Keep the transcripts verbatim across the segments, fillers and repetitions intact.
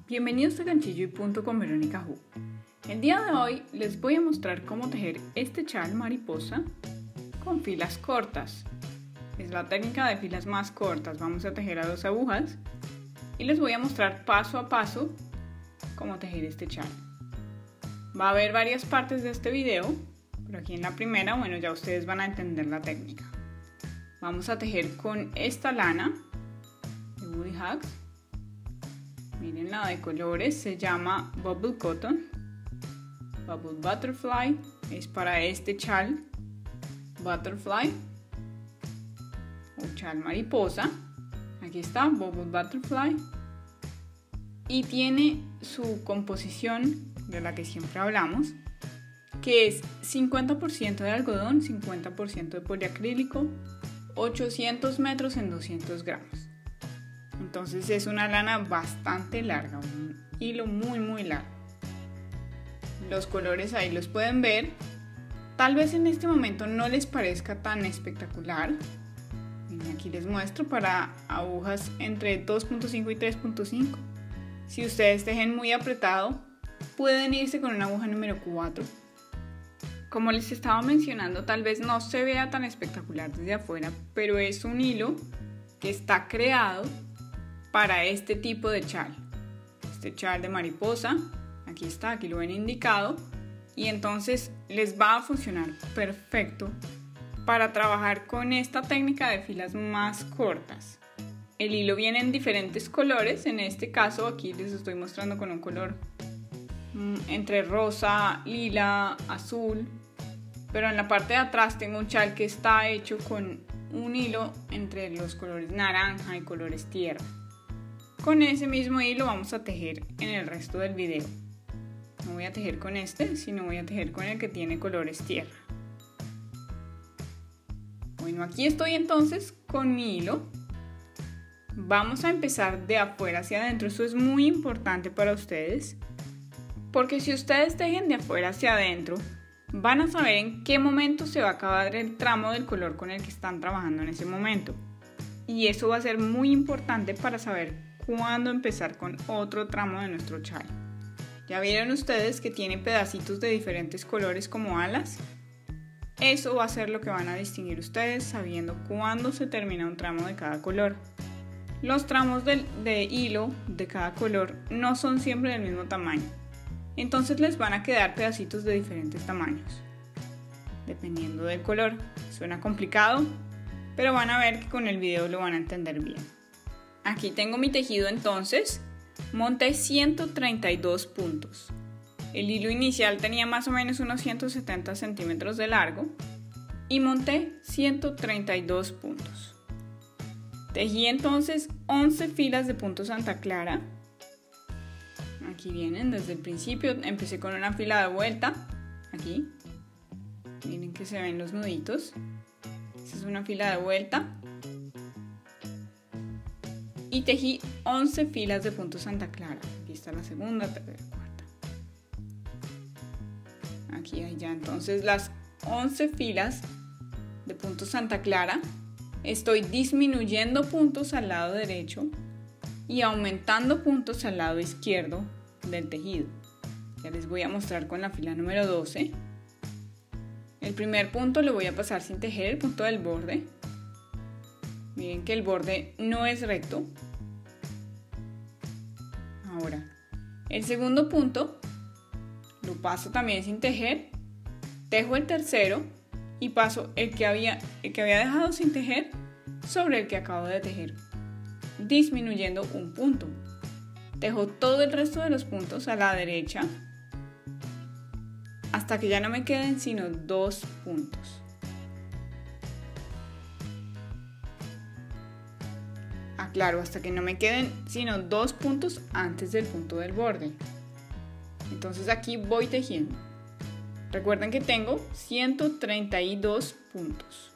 Bienvenidos a Ganchillo y Punto con Verónica Hu. El día de hoy les voy a mostrar cómo tejer este chal mariposa con filas cortas. Es la técnica de filas más cortas. Vamos a tejer a dos agujas y les voy a mostrar paso a paso cómo tejer este chal. Va a haber varias partes de este video, pero aquí en la primera, bueno, ya ustedes van a entender la técnica. Vamos a tejer con esta lana de Woody Hacks. Miren, la de colores se llama Bubble Cotton. Bubble Butterfly es para este chal Butterfly o chal mariposa. Aquí está, Bubble Butterfly. Y tiene su composición de la que siempre hablamos, que es cincuenta por ciento de algodón, cincuenta por ciento de poliacrílico, ochocientos metros en doscientos gramos. Entonces es una lana bastante larga, un hilo muy muy largo. Los colores ahí los pueden ver. Tal vez en este momento no les parezca tan espectacular. Aquí les muestro para agujas entre dos punto cinco y tres punto cinco. Si ustedes tejen muy apretado, pueden irse con una aguja número cuatro. Como les estaba mencionando, tal vez no se vea tan espectacular desde afuera, pero es un hilo que está creado para este tipo de chal. Este chal de mariposa, aquí está, aquí lo ven indicado, y entonces les va a funcionar perfecto para trabajar con esta técnica de filas más cortas. El hilo viene en diferentes colores. En este caso aquí les estoy mostrando con un color mmm, entre rosa, lila, azul, pero en la parte de atrás tengo un chal que está hecho con un hilo entre los colores naranja y colores tierra. Con ese mismo hilo vamos a tejer en el resto del video. No voy a tejer con este, sino voy a tejer con el que tiene colores tierra. Bueno, aquí estoy entonces con mi hilo. Vamos a empezar de afuera hacia adentro. Esto es muy importante para ustedes, porque si ustedes tejen de afuera hacia adentro, van a saber en qué momento se va a acabar el tramo del color con el que están trabajando en ese momento. Y eso va a ser muy importante para saber cuándo empezar con otro tramo de nuestro chal. Ya vieron ustedes que tiene pedacitos de diferentes colores como alas. Eso va a ser lo que van a distinguir ustedes sabiendo cuándo se termina un tramo de cada color. Los tramos de, de hilo de cada color no son siempre del mismo tamaño, entonces les van a quedar pedacitos de diferentes tamaños dependiendo del color. Suena complicado, pero van a ver que con el video lo van a entender bien. Aquí tengo mi tejido, entonces monté ciento treinta y dos puntos. El hilo inicial tenía más o menos unos ciento setenta centímetros de largo y monté ciento treinta y dos puntos. Tejí entonces once filas de punto Santa Clara. Aquí vienen desde el principio. Empecé con una fila de vuelta. Aquí. Miren que se ven los nuditos. Esta es una fila de vuelta. Y tejí once filas de punto Santa Clara. Aquí está la segunda, tercera, cuarta. Aquí hay ya entonces las once filas de punto Santa Clara. Estoy disminuyendo puntos al lado derecho y aumentando puntos al lado izquierdo del tejido. Ya les voy a mostrar con la fila número doce. El primer punto lo voy a pasar sin tejer, el punto del borde. Miren que el borde no es recto. Ahora, el segundo punto lo paso también sin tejer, tejo el tercero y paso el que había, el que había dejado sin tejer sobre el que acabo de tejer, disminuyendo un punto. Tejo todo el resto de los puntos a la derecha hasta que ya no me queden sino dos puntos. Aclaro, hasta que no me queden sino dos puntos antes del punto del borde. Entonces aquí voy tejiendo. Recuerden que tengo ciento treinta y dos puntos.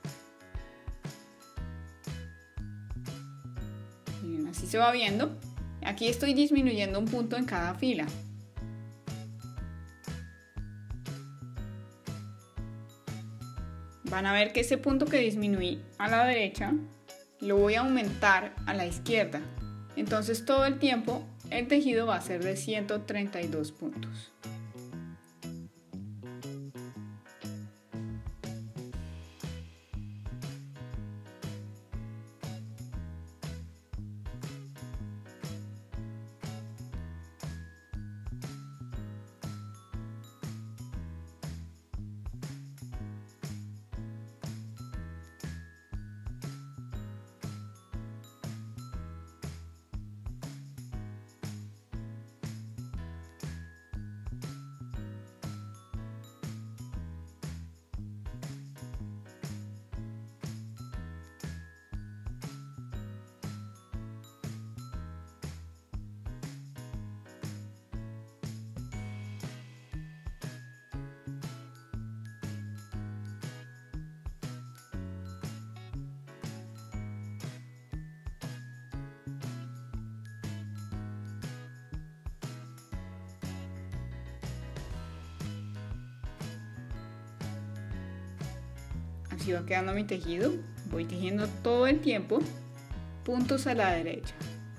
Miren, así se va viendo. Aquí estoy disminuyendo un punto en cada fila. Van a ver que ese punto que disminuí a la derecha lo voy a aumentar a la izquierda. Entonces todo el tiempo el tejido va a ser de ciento treinta y dos puntos. Así va quedando mi tejido. Voy tejiendo todo el tiempo puntos a la derecha.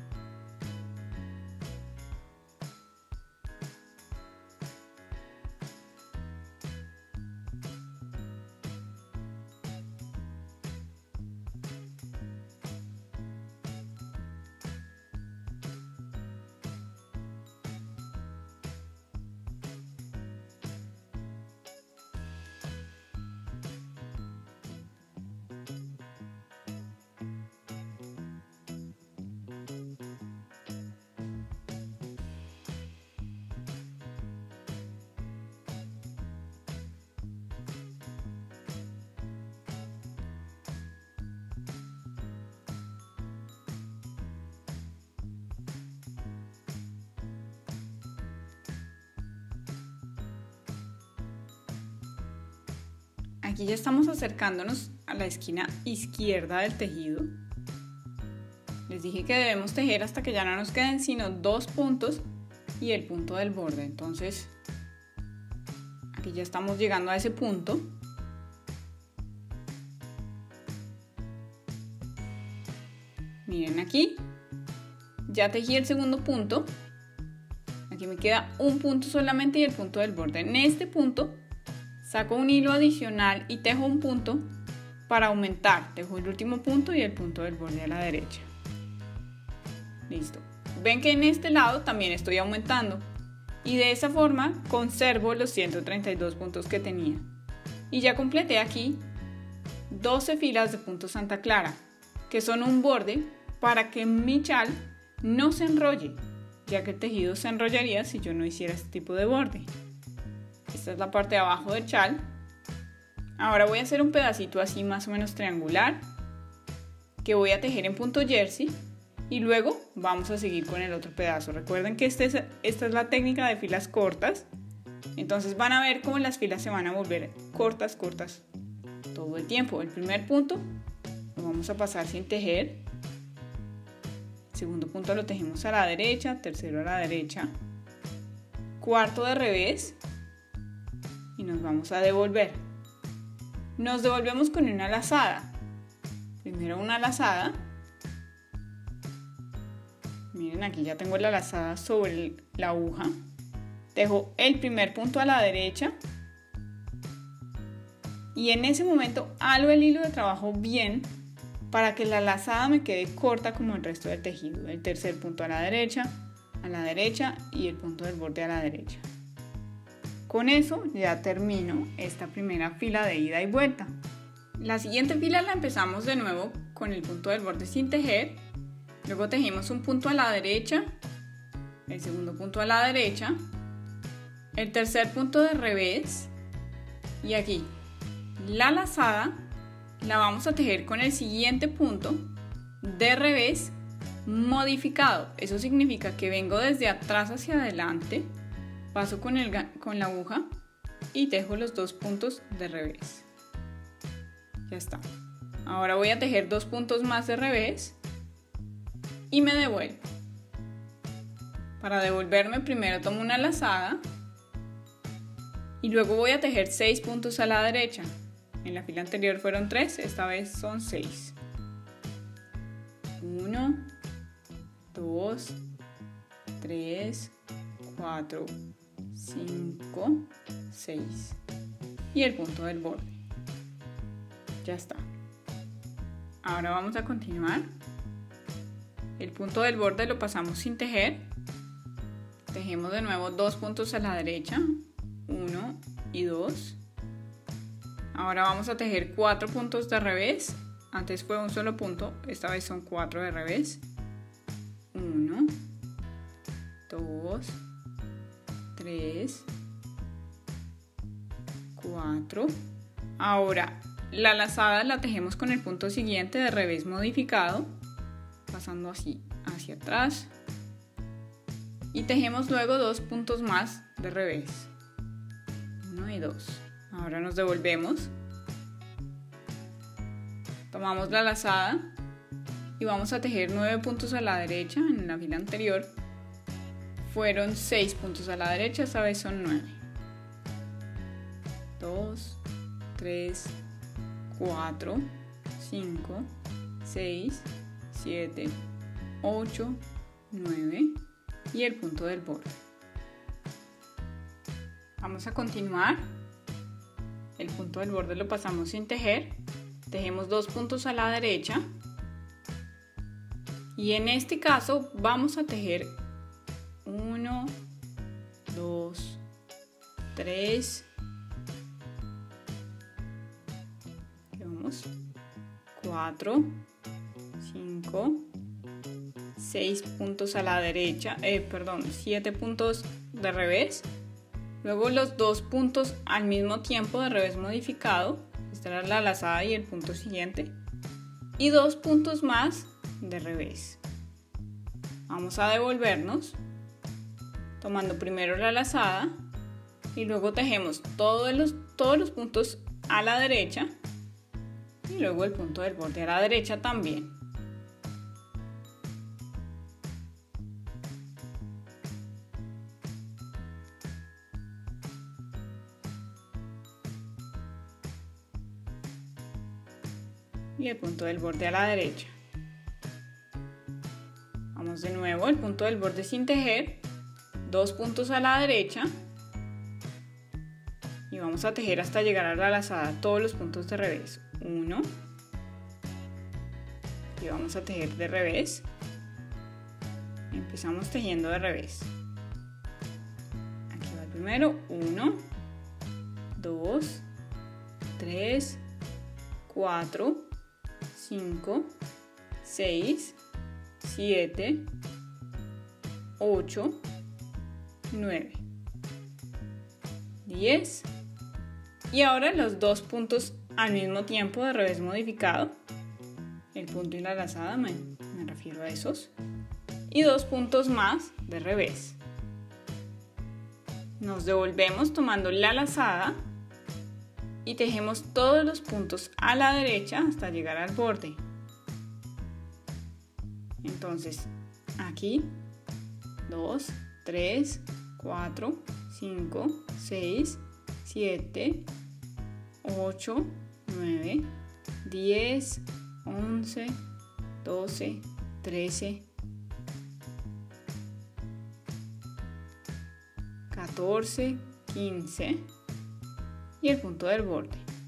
Aquí ya estamos acercándonos a la esquina izquierda del tejido. Les dije que debemos tejer hasta que ya no nos queden sino dos puntos y el punto del borde. Entonces, aquí ya estamos llegando a ese punto. Miren aquí, ya tejí el segundo punto. Aquí me queda un punto solamente y el punto del borde. En este punto saco un hilo adicional y tejo un punto para aumentar. Tejo el último punto y el punto del borde a la derecha. Listo. Ven que en este lado también estoy aumentando. Y de esa forma conservo los ciento treinta y dos puntos que tenía. Y ya completé aquí doce filas de punto Santa Clara, que son un borde para que mi chal no se enrolle, ya que el tejido se enrollaría si yo no hiciera este tipo de borde. Esta es la parte de abajo del chal. Ahora voy a hacer un pedacito así más o menos triangular que voy a tejer en punto jersey y luego vamos a seguir con el otro pedazo. Recuerden que este es, esta es la técnica de filas cortas, entonces van a ver cómo las filas se van a volver cortas, cortas todo el tiempo. El primer punto lo vamos a pasar sin tejer, el segundo punto lo tejemos a la derecha, tercero a la derecha, cuarto de revés y nos vamos a devolver. Nos devolvemos con una lazada. Primero una lazada. Miren, aquí ya tengo la lazada sobre la aguja. Tejo el primer punto a la derecha. Y en ese momento halo el hilo de trabajo bien para que la lazada me quede corta como el resto del tejido. El tercer punto a la derecha, a la derecha y el punto del borde a la derecha. Con eso ya termino esta primera fila de ida y vuelta. La siguiente fila la empezamos de nuevo con el punto del borde sin tejer. Luego tejimos un punto a la derecha, el segundo punto a la derecha, el tercer punto de revés y aquí la lazada la vamos a tejer con el siguiente punto de revés modificado. Eso significa que vengo desde atrás hacia adelante. Paso con, el, con la aguja y tejo los dos puntos de revés. Ya está. Ahora voy a tejer dos puntos más de revés y me devuelvo. Para devolverme primero tomo una lazada y luego voy a tejer seis puntos a la derecha. En la fila anterior fueron tres, esta vez son seis. uno, dos, tres, cuatro, cinco, seis y el punto del borde. Ya está. Ahora vamos a continuar. El punto del borde lo pasamos sin tejer. Tejemos de nuevo dos puntos a la derecha, uno y dos. Ahora vamos a tejer cuatro puntos de revés. Antes fue un solo punto, esta vez son cuatro de revés. uno, dos, tres, cuatro. Ahora la lazada la tejemos con el punto siguiente de revés modificado, pasando así hacia atrás. Y tejemos luego dos puntos más de revés, uno y dos. Ahora nos devolvemos, tomamos la lazada y vamos a tejer nueve puntos a la derecha. En la fila anterior fueron seis puntos a la derecha, esta vez son nueve. dos, tres, cuatro, cinco, seis, siete, ocho, nueve y el punto del borde. Vamos a continuar. El punto del borde lo pasamos sin tejer. Tejemos dos puntos a la derecha. Y en este caso vamos a tejer uno, dos, tres, cuatro, cinco, seis puntos a la derecha, eh, perdón, siete puntos de revés. Luego los dos puntos al mismo tiempo de revés modificado, esta era la lazada y el punto siguiente, y dos puntos más de revés. Vamos a devolvernos tomando primero la lazada y luego tejemos todos los, todos los puntos a la derecha y luego el punto del borde a la derecha también. Y el punto del borde a la derecha. Vamos de nuevo, el punto del borde sin tejer, dos puntos a la derecha y vamos a tejer hasta llegar a la lazada todos los puntos de revés. Uno y vamos a tejer de revés. Empezamos tejiendo de revés. Aquí va el primero, uno, dos, tres, cuatro, cinco, seis, siete, ocho, nueve, diez y ahora los dos puntos al mismo tiempo de revés modificado, el punto y la lazada, me, me refiero a esos, y dos puntos más de revés. Nos devolvemos tomando la lazada y tejemos todos los puntos a la derecha hasta llegar al borde. Entonces aquí dos, tres, cuatro, cinco, seis, siete, ocho, nueve, diez, once, doce, trece, catorce, quince y el punto del borde.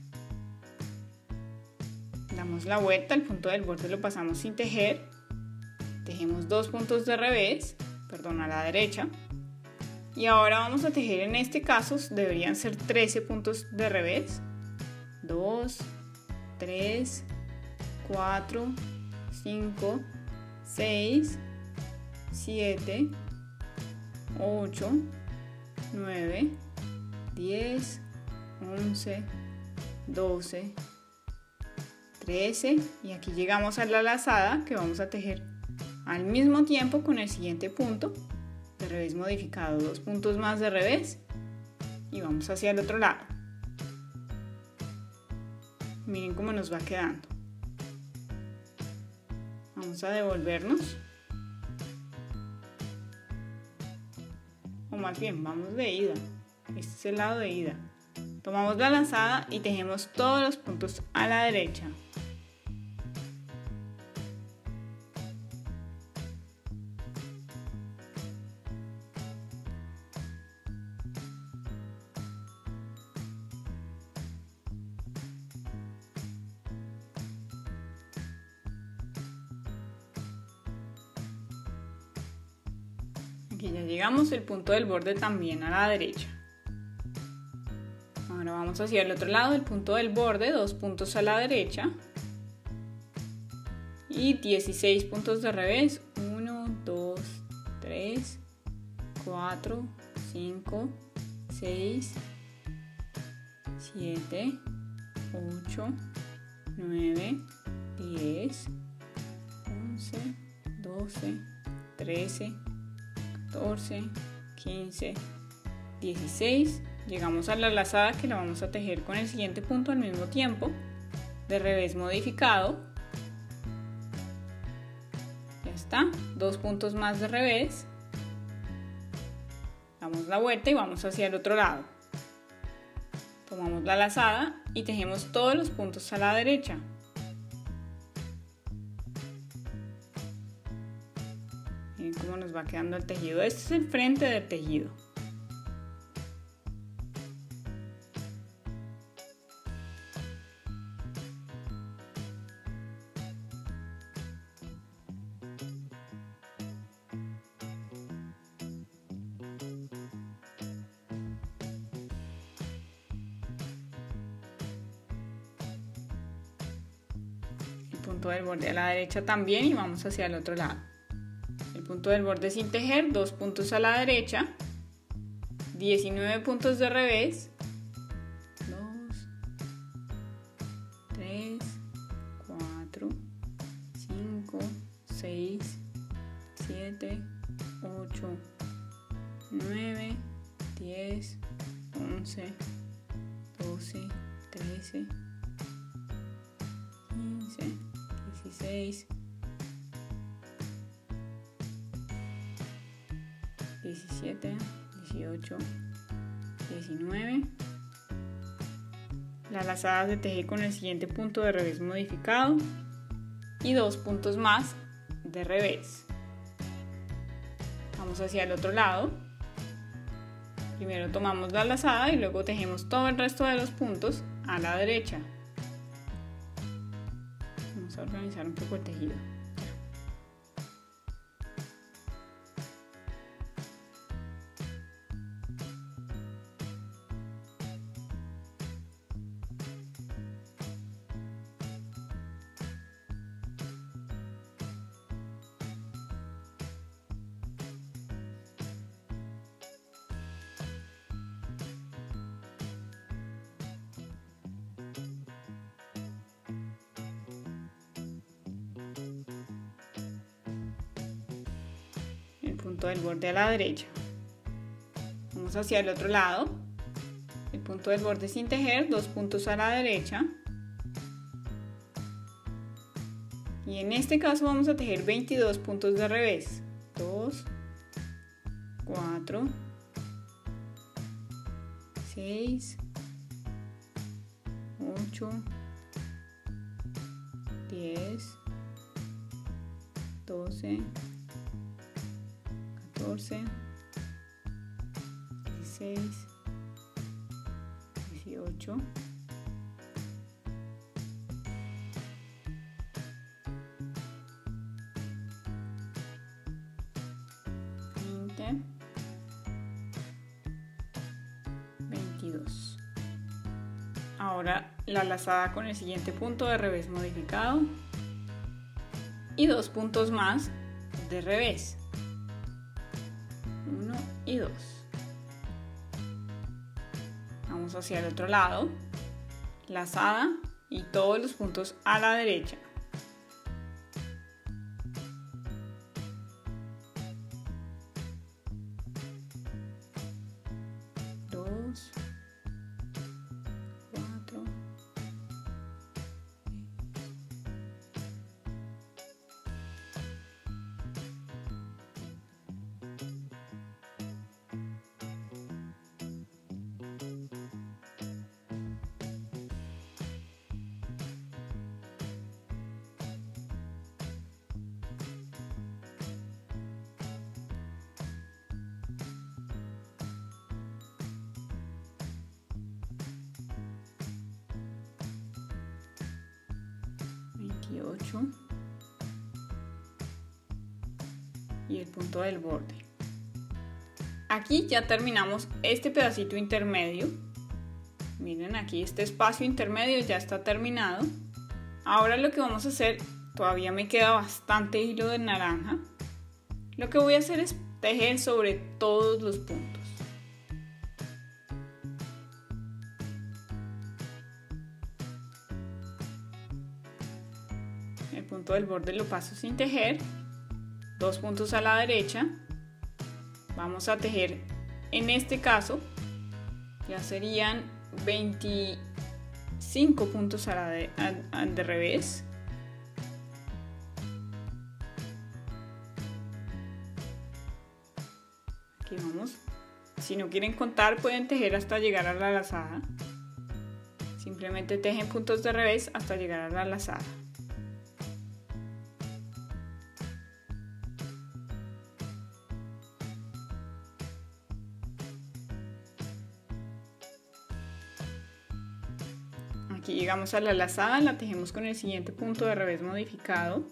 Damos la vuelta, el punto del borde lo pasamos sin tejer. Tejemos dos puntos de revés, perdón, a la derecha. Y ahora vamos a tejer, en este caso deberían ser trece puntos de revés. dos, tres, cuatro, cinco, seis, siete, ocho, nueve, diez, once, doce, trece y aquí llegamos a la lazada que vamos a tejer al mismo tiempo con el siguiente punto de revés modificado, dos puntos más de revés y vamos hacia el otro lado. Miren cómo nos va quedando. Vamos a devolvernos, o más bien vamos de ida. Este es el lado de ida. Tomamos la lazada y tejemos todos los puntos a la derecha. Aquí ya llegamos, el punto del borde también a la derecha. Ahora vamos hacia el otro lado, el punto del borde, dos puntos a la derecha. Y dieciséis puntos de revés, uno, dos, tres, cuatro, cinco, seis, siete, ocho, nueve, diez, once, doce, trece, catorce, quince, dieciséis. Llegamos a la lazada que la vamos a tejer con el siguiente punto al mismo tiempo, de revés modificado. Ya está, dos puntos más de revés. Damos la vuelta y vamos hacia el otro lado. Tomamos la lazada y tejemos todos los puntos a la derecha. Miren cómo nos va quedando el tejido. Este es el frente del tejido. Punto del borde a la derecha también y vamos hacia el otro lado. El punto del borde sin tejer, dos puntos a la derecha, diecinueve puntos de revés, dos, tres, cuatro, cinco, seis, siete, ocho, nueve, diez, once, doce, trece, quince, dieciséis, diecisiete, dieciocho, diecinueve. La lazada se teje con el siguiente punto de revés modificado y dos puntos más de revés. Vamos hacia el otro lado. Primero tomamos la lazada y luego tejemos todo el resto de los puntos a la derecha. Vamos a organizar un poco el tejido. El punto del borde a la derecha. Vamos hacia el otro lado. El punto del borde sin tejer, dos puntos a la derecha. Y en este caso vamos a tejer veintidós puntos de revés. dos, cuatro, seis, ocho, diez, doce, catorce, dieciséis, dieciocho, veinte, veintidós. Ahora la lazada con el siguiente punto de revés modificado y dos puntos más de revés. uno y dos. Vamos hacia el otro lado, lazada y todos los puntos a la derecha. dos, cuatro, veintiocho y el punto del borde. aquí ya terminamos este pedacito intermedio. Miren, aquí este espacio intermedio ya está terminado. Ahora lo que vamos a hacer, todavía me queda bastante hilo de naranja. Lo que voy a hacer es tejer sobre todos los puntos. El punto del borde lo paso sin tejer, dos puntos a la derecha. Vamos a tejer, en este caso ya serían veinticinco puntos a la de, a, a, de revés. Aquí vamos. Si no quieren contar, pueden tejer hasta llegar a la lazada. Simplemente tejen puntos de revés hasta llegar a la lazada. Aquí llegamos a la lazada, la tejemos con el siguiente punto de revés modificado.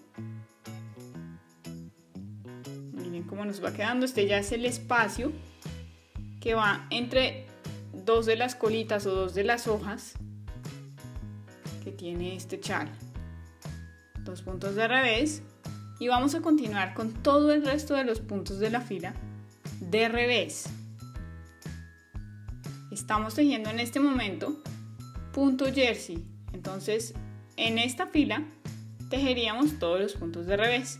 Miren cómo nos va quedando. Este ya es el espacio que va entre dos de las colitas o dos de las hojas que tiene este chal. Dos puntos de revés y vamos a continuar con todo el resto de los puntos de la fila de revés. Estamos tejiendo en este momento punto jersey, entonces en esta fila tejeríamos todos los puntos de revés.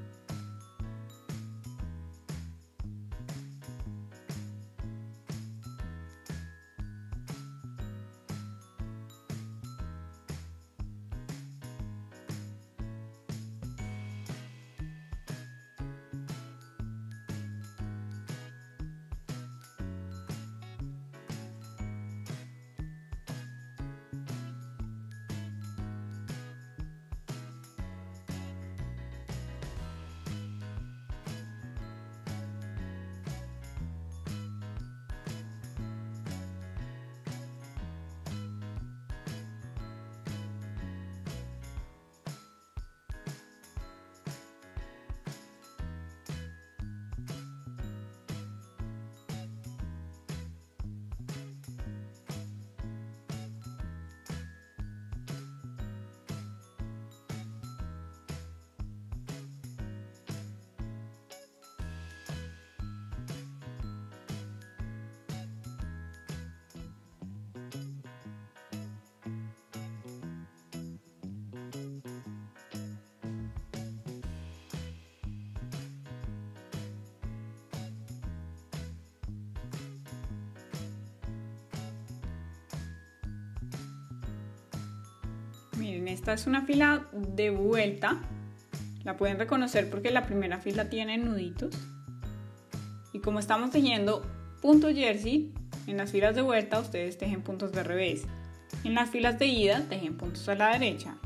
Miren, esta es una fila de vuelta, la pueden reconocer porque la primera fila tiene nuditos. Y como estamos tejiendo punto jersey, en las filas de vuelta ustedes tejen puntos de revés. En las filas de ida tejen puntos a la derecha.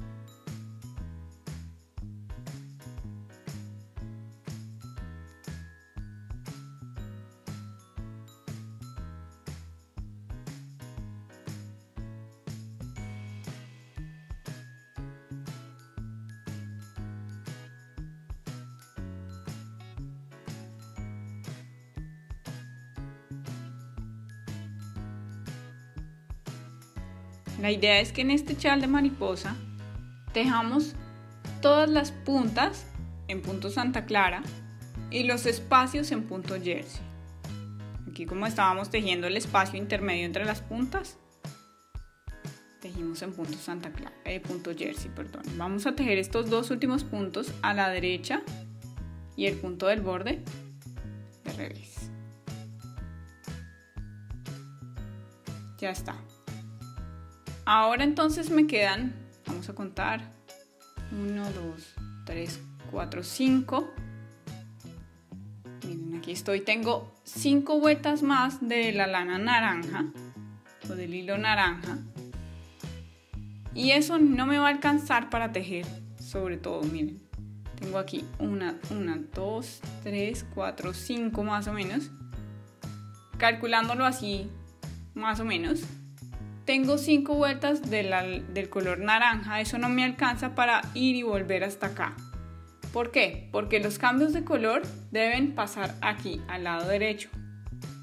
La idea es que en este chal de mariposa tejamos todas las puntas en punto Santa Clara y los espacios en punto jersey. Aquí, como estábamos tejiendo el espacio intermedio entre las puntas, tejimos en punto Santa Clara, eh, punto jersey, perdón. Vamos a tejer estos dos últimos puntos a la derecha y el punto del borde de revés. Ya está. Ahora entonces me quedan, vamos a contar, uno, dos, tres, cuatro, cinco. Miren, aquí estoy, tengo cinco vueltas más de la lana naranja o del hilo naranja. Y eso no me va a alcanzar para tejer sobre todo, miren. Tengo aquí una, una, dos, tres, cuatro, cinco más o menos. Calculándolo así, más o menos. Tengo cinco vueltas de la, del color naranja, eso no me alcanza para ir y volver hasta acá. ¿Por qué? Porque los cambios de color deben pasar aquí, al lado derecho.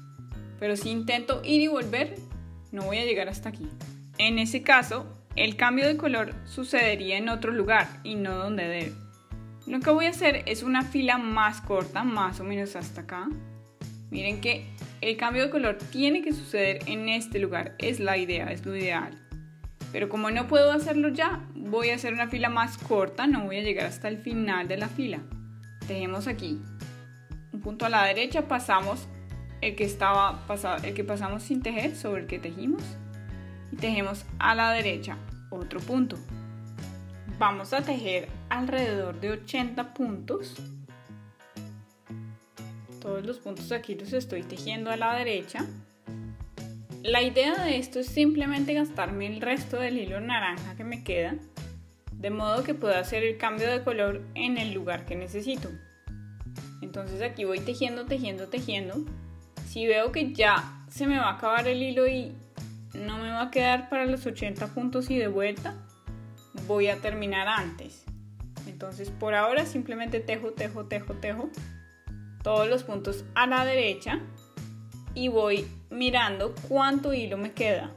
pero si intento ir y volver, no voy a llegar hasta aquí. En ese caso, el cambio de color sucedería en otro lugar y no donde debe. Lo que voy a hacer es una fila más corta, más o menos hasta acá. Miren que el cambio de color tiene que suceder en este lugar, es la idea, es lo ideal. Pero como no puedo hacerlo ya, voy a hacer una fila más corta, no voy a llegar hasta el final de la fila. Tejemos aquí un punto a la derecha, pasamos el que, estaba, el que pasamos sin tejer sobre el que tejimos y tejemos a la derecha otro punto. Vamos a tejer alrededor de ochenta puntos. Todos los puntos aquí los estoy tejiendo a la derecha. La idea de esto es simplemente gastarme el resto del hilo naranja que me queda, de modo que pueda hacer el cambio de color en el lugar que necesito. Entonces aquí voy tejiendo, tejiendo, tejiendo. Si veo que ya se me va a acabar el hilo y no me va a quedar para los ochenta puntos y de vuelta, voy a terminar antes. Entonces por ahora simplemente tejo, tejo, tejo, tejo todos los puntos a la derecha y voy mirando cuánto hilo me queda.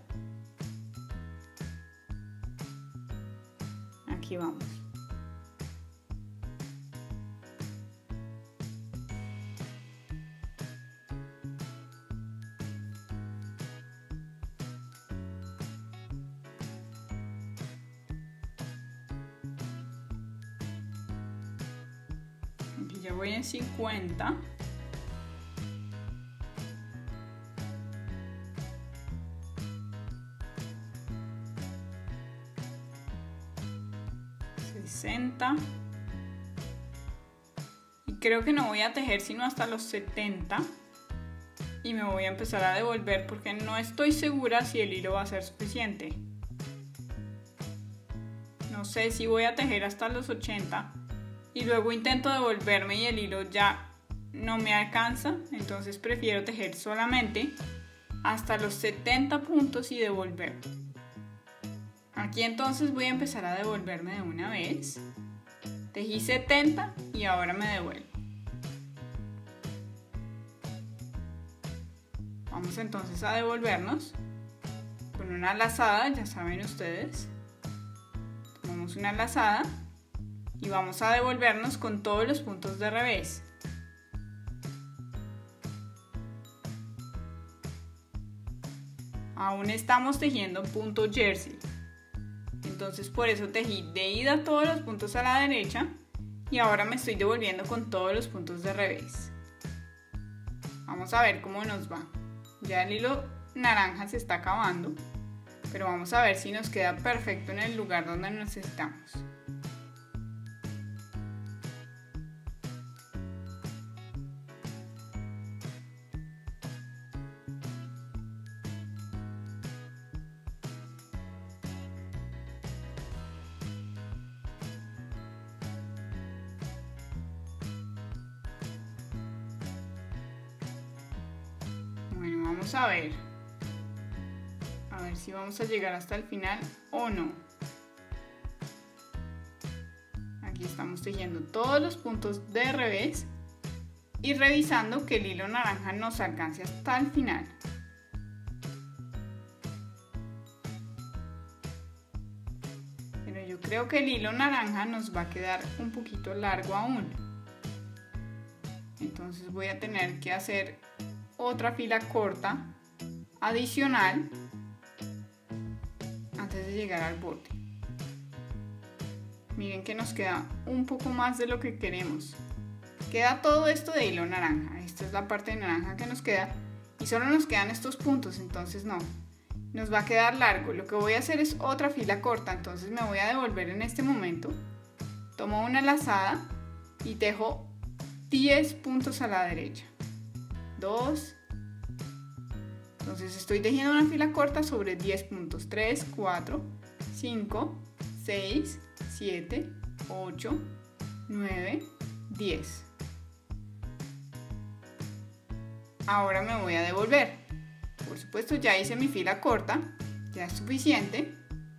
Aquí vamos. Aquí ya voy en cincuenta. sesenta. Y creo que no voy a tejer sino hasta los setenta. Y me voy a empezar a devolver porque no estoy segura si el hilo va a ser suficiente. No sé si voy a tejer hasta los ochenta. Y luego intento devolverme y el hilo ya no me alcanza, entonces prefiero tejer solamente hasta los setenta puntos y devolver. Aquí entonces voy a empezar a devolverme de una vez. Tejí setenta y ahora me devuelvo. Vamos entonces a devolvernos con una lazada, ya saben ustedes. Tomamos una lazada y vamos a devolvernos con todos los puntos de revés. Aún estamos tejiendo punto jersey. Entonces por eso tejí de ida todos los puntos a la derecha y ahora me estoy devolviendo con todos los puntos de revés. Vamos a ver cómo nos va. Ya el hilo naranja se está acabando, pero vamos a ver si nos queda perfecto en el lugar donde necesitamos. Bueno, vamos a ver. A ver si vamos a llegar hasta el final o no. Aquí estamos tejiendo todos los puntos de revés y revisando que el hilo naranja nos alcance hasta el final. Pero yo creo que el hilo naranja nos va a quedar un poquito largo aún. Entonces voy a tener que hacer otra fila corta adicional antes de llegar al borde. Miren que nos queda un poco más de lo que queremos. Queda todo esto de hilo naranja. Esta es la parte de naranja que nos queda y solo nos quedan estos puntos, entonces no, nos va a quedar largo. Lo que voy a hacer es otra fila corta, entonces me voy a devolver en este momento. Tomo una lazada y tejo diez puntos a la derecha. dos. Entonces estoy tejiendo una fila corta sobre diez puntos. tres, cuatro, cinco, seis, siete, ocho, nueve, diez. Ahora me voy a devolver. Por supuesto ya hice mi fila corta, ya es suficiente.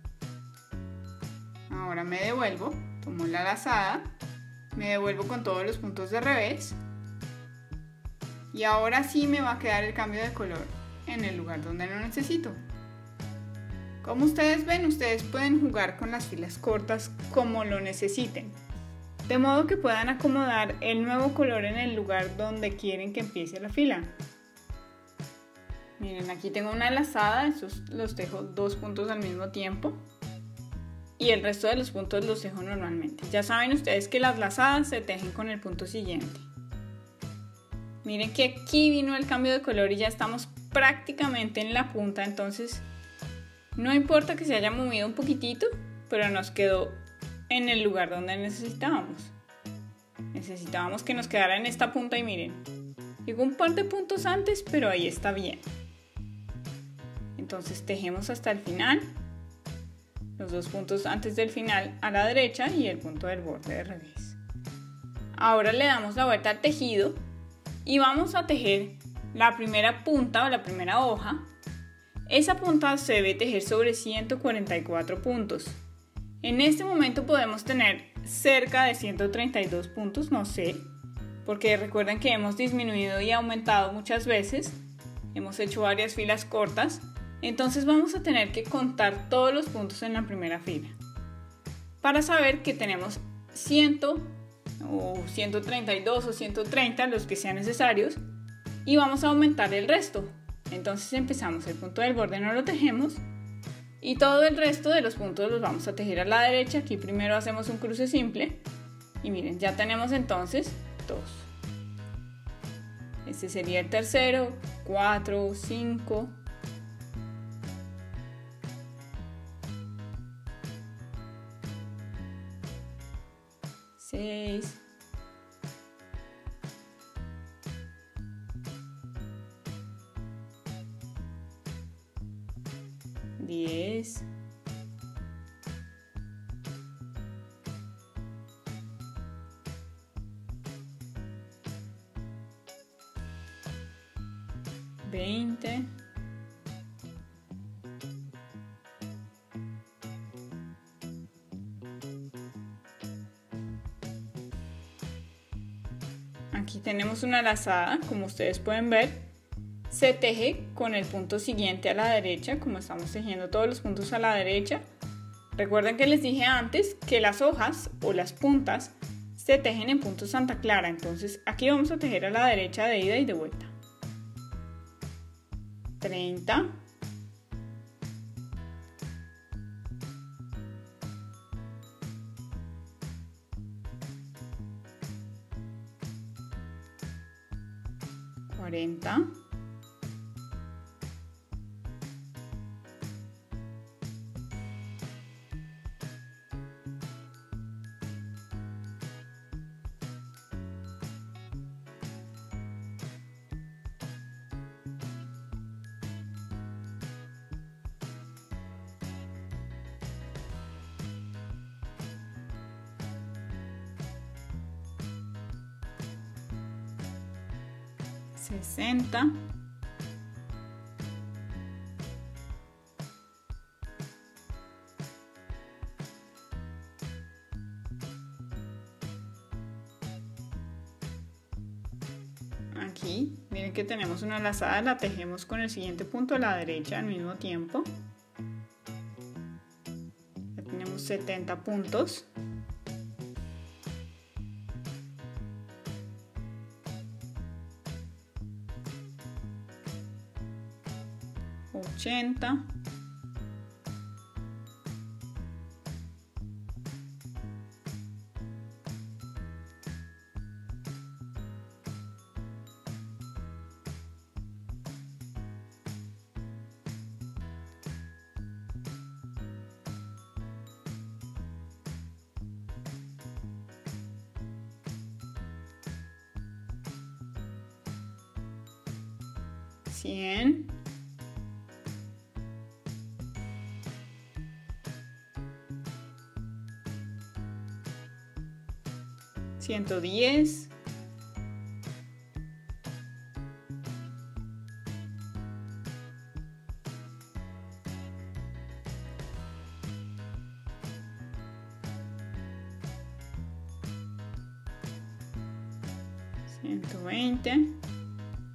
Ahora me devuelvo, tomo la lazada, me devuelvo con todos los puntos de revés Y ahora sí me va a quedar el cambio de color en el lugar donde lo necesito. Como ustedes ven, ustedes pueden jugar con las filas cortas como lo necesiten, de modo que puedan acomodar el nuevo color en el lugar donde quieren que empiece la fila. Miren, aquí tengo una lazada, estos los dejo dos puntos al mismo tiempo y el resto de los puntos los dejo normalmente. Ya saben ustedes que las lazadas se tejen con el punto siguiente. Miren que aquí vino el cambio de color y ya estamos prácticamente en la punta, entonces no importa que se haya movido un poquitito, pero nos quedó en el lugar donde necesitábamos. Necesitábamos que nos quedara en esta punta y miren, llegó un par de puntos antes, pero ahí está bien. Entonces tejemos hasta el final, los dos puntos antes del final a la derecha y el punto del borde de revés. Ahora le damos la vuelta al tejido y vamos a tejer la primera punta o la primera hoja. Esa punta se debe tejer sobre ciento cuarenta y cuatro puntos. En este momento podemos tener cerca de ciento treinta y dos puntos, no sé, porque recuerden que hemos disminuido y aumentado muchas veces, hemos hecho varias filas cortas, entonces vamos a tener que contar todos los puntos en la primera fila para saber que tenemos cien o ciento treinta y dos o ciento treinta, los que sean necesarios, y vamos a aumentar el resto. Entonces empezamos, el punto del borde no lo tejemos y todo el resto de los puntos los vamos a tejer a la derecha. Aquí primero hacemos un cruce simple y miren, ya tenemos entonces dos. Este sería el tercero, cuatro, cinco, seis, diez, veinte, aquí tenemos una lazada, como ustedes pueden ver. Se teje con el punto siguiente a la derecha, como estamos tejiendo todos los puntos a la derecha. Recuerden que les dije antes que las hojas o las puntas se tejen en punto Santa Clara, entonces aquí vamos a tejer a la derecha de ida y de vuelta. treinta, cuarenta, sesenta, aquí miren que tenemos una lazada, la tejemos con el siguiente punto a la derecha al mismo tiempo. Ya tenemos setenta puntos. ochenta, cien, ciento diez, ciento veinte,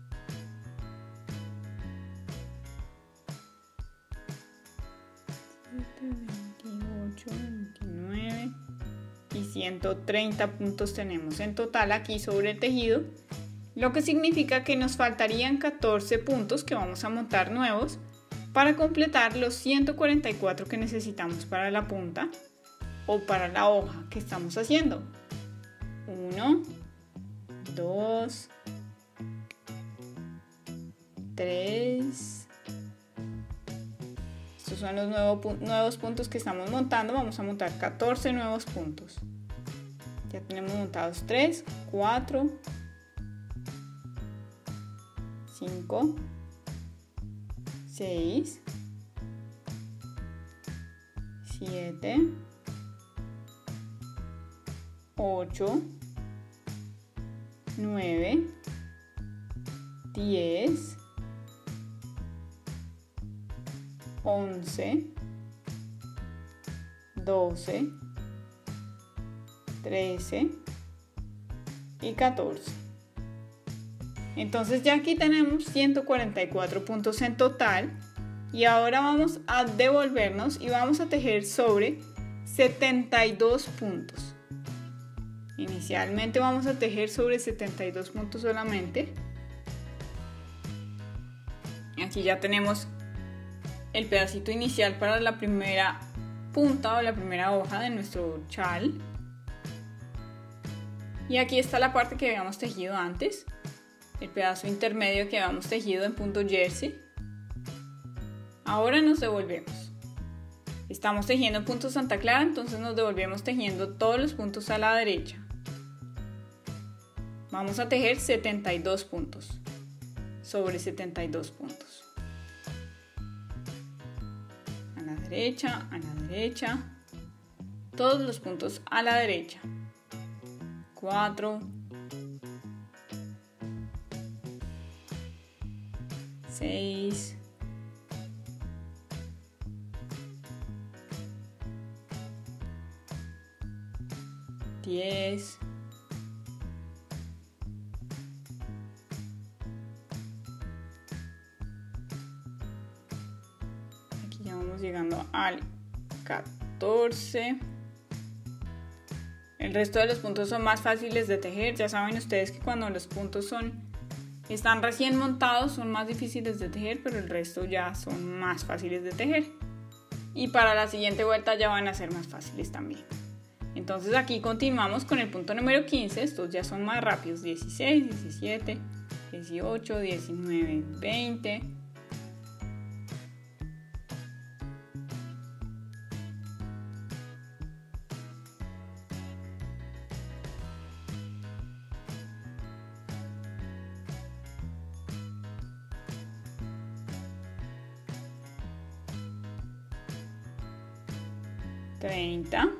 veintiocho, veintinueve y ciento treinta puntos tenemos en total aquí sobre el tejido, lo que significa que nos faltarían catorce puntos que vamos a montar nuevos para completar los ciento cuarenta y cuatro que necesitamos para la punta o para la hoja que estamos haciendo. uno, dos, tres. Estos son los nuevo, nuevos puntos que estamos montando. Vamos a montar catorce nuevos puntos. Ya tenemos montados tres, cuatro, cinco, seis, siete, ocho, nueve, diez, once, doce, trece y catorce. Entonces ya aquí tenemos ciento cuarenta y cuatro puntos en total y ahora vamos a devolvernos y vamos a tejer sobre setenta y dos puntos. Inicialmente vamos a tejer sobre setenta y dos puntos solamente. Aquí ya tenemos el pedacito inicial para la primera punta o la primera hoja de nuestro chal. Y aquí está la parte que habíamos tejido antes, el pedazo intermedio que habíamos tejido en punto jersey. Ahora nos devolvemos. Estamos tejiendo en punto Santa Clara, entonces nos devolvemos tejiendo todos los puntos a la derecha. Vamos a tejer setenta y dos puntos sobre setenta y dos puntos. A la derecha, a la derecha, todos los puntos a la derecha. cuatro, seis, diez, aquí ya vamos llegando al catorce. El resto de los puntos son más fáciles de tejer. Ya saben ustedes que cuando los puntos son, están recién montados son más difíciles de tejer, pero el resto ya son más fáciles de tejer. Y para la siguiente vuelta ya van a ser más fáciles también. Entonces aquí continuamos con el punto número quince. Estos ya son más rápidos. dieciséis, diecisiete, dieciocho, diecinueve, veinte. treinta,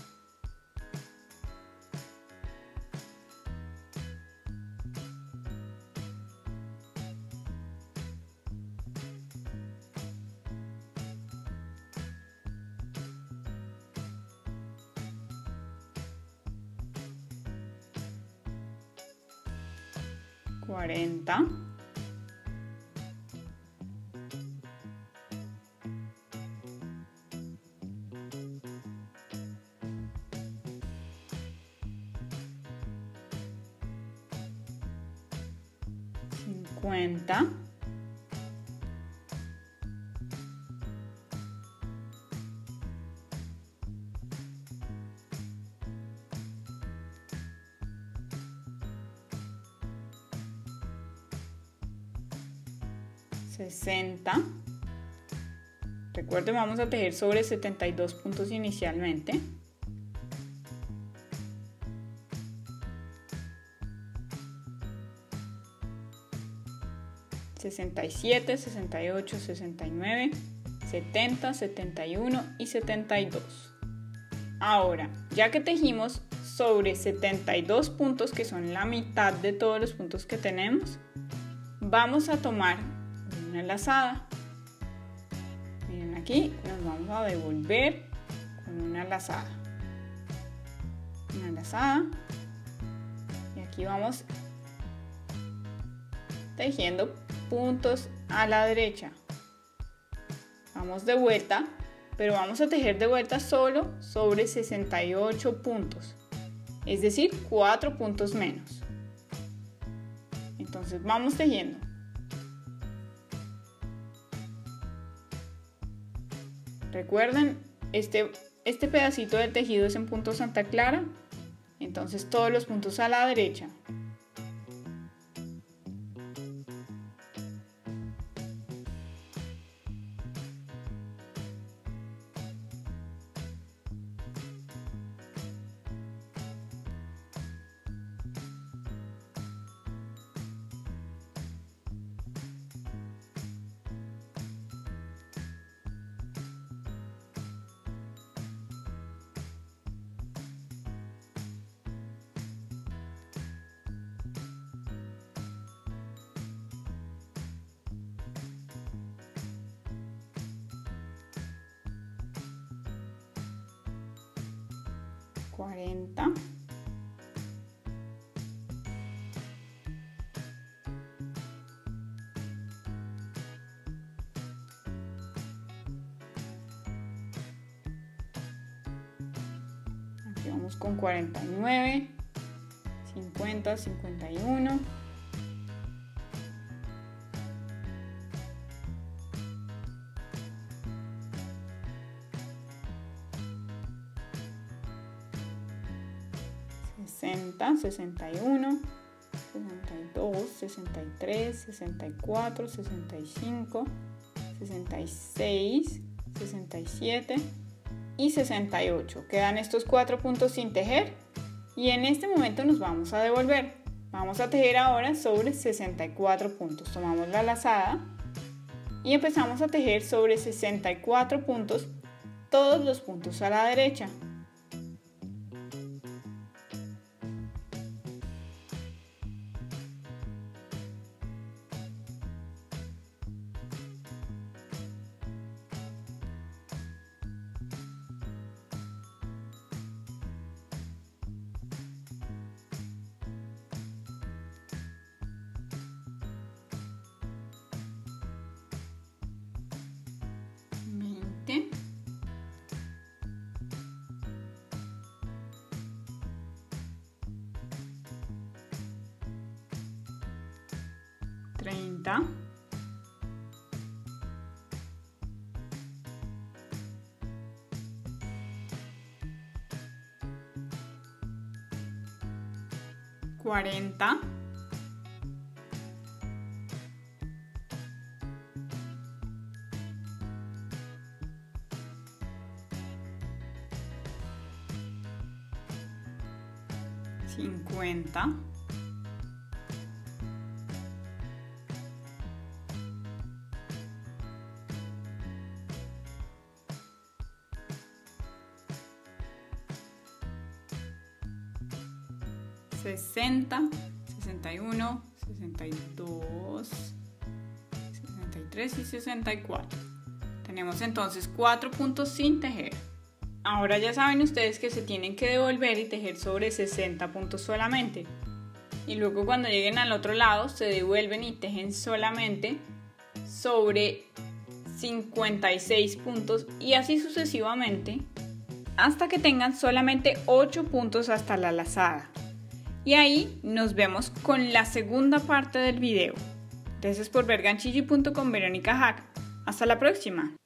cuarenta, cincuenta, sesenta. Recuerden, vamos a tejer sobre setenta y dos puntos inicialmente. sesenta y siete, sesenta y ocho, sesenta y nueve, setenta, setenta y uno y setenta y dos. Ahora, ya que tejimos sobre setenta y dos puntos, que son la mitad de todos los puntos que tenemos, vamos a tomar una lazada. Miren, aquí nos vamos a devolver con una lazada. Una lazada. Y aquí vamos tejiendo puntos a la derecha. Vamos de vuelta pero vamos a tejer de vuelta solo sobre sesenta y ocho puntos, es decir, cuatro puntos menos. Entonces vamos tejiendo. Recuerden, este, este pedacito del tejido es en punto Santa Clara, entonces todos los puntos a la derecha. cuarenta, aquí vamos con cuarenta y nueve, cincuenta, cincuenta y uno, sesenta, sesenta y uno, sesenta y dos, sesenta y tres, sesenta y cuatro, sesenta y cinco, sesenta y seis, sesenta y siete y sesenta y ocho. Quedan estos cuatro puntos sin tejer y en este momento nos vamos a devolver. Vamos a tejer ahora sobre sesenta y cuatro puntos. Tomamos la lazada y empezamos a tejer sobre sesenta y cuatro puntos todos los puntos a la derecha. veinte, treinta, cuarenta, cincuenta, sesenta, sesenta y uno, sesenta y dos, sesenta y tres y sesenta y cuatro. Tenemos entonces cuatro puntos sin tejer. Ahora ya saben ustedes que se tienen que devolver y tejer sobre sesenta puntos solamente. Y luego cuando lleguen al otro lado se devuelven y tejen solamente sobre cincuenta y seis puntos y así sucesivamente hasta que tengan solamente ocho puntos hasta la lazada. Y ahí nos vemos con la segunda parte del video. Gracias por ver ganchillo punto com, Verónica Hack. Hasta la próxima.